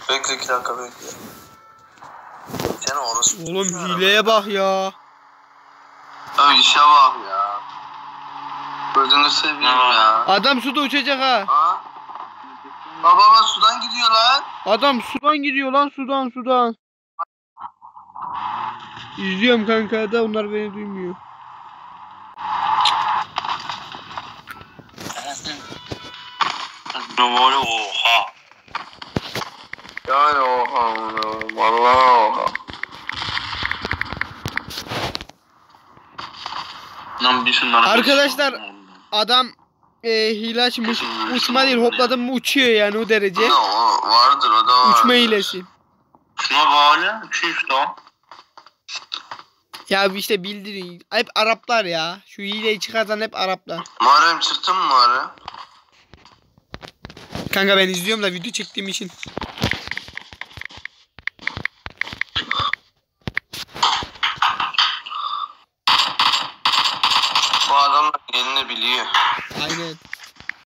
Bekle 2 dakika bekle. Sen orası. Oğlum hileye bak ya. Abi işe bak ya. Gözünü seveyim ya. Adam suda uçacak ha. Ha? Baba sudan gidiyor lan. Adam sudan gidiyor lan, sudan. İzliyorum kanka da onlar beni duymuyor. Böyle oha. Yani oha. Vallahi oha. Lan bir şunlara Arkadaşlar adam hile açmış. Uçma değil, hopladım mı uçuyor yani, o derece. O vardır, o da var. Uçma hilesi. Şuna bağlı. İşte o. Ya işte bildirin. Hep Araplar ya. Şu hileyi çıkartan hep Araplar. Muharrem çıktın mı Muharrem? Kanka ben izliyorum da video çektiğim için. Bu adam yerini biliyor. Aynen.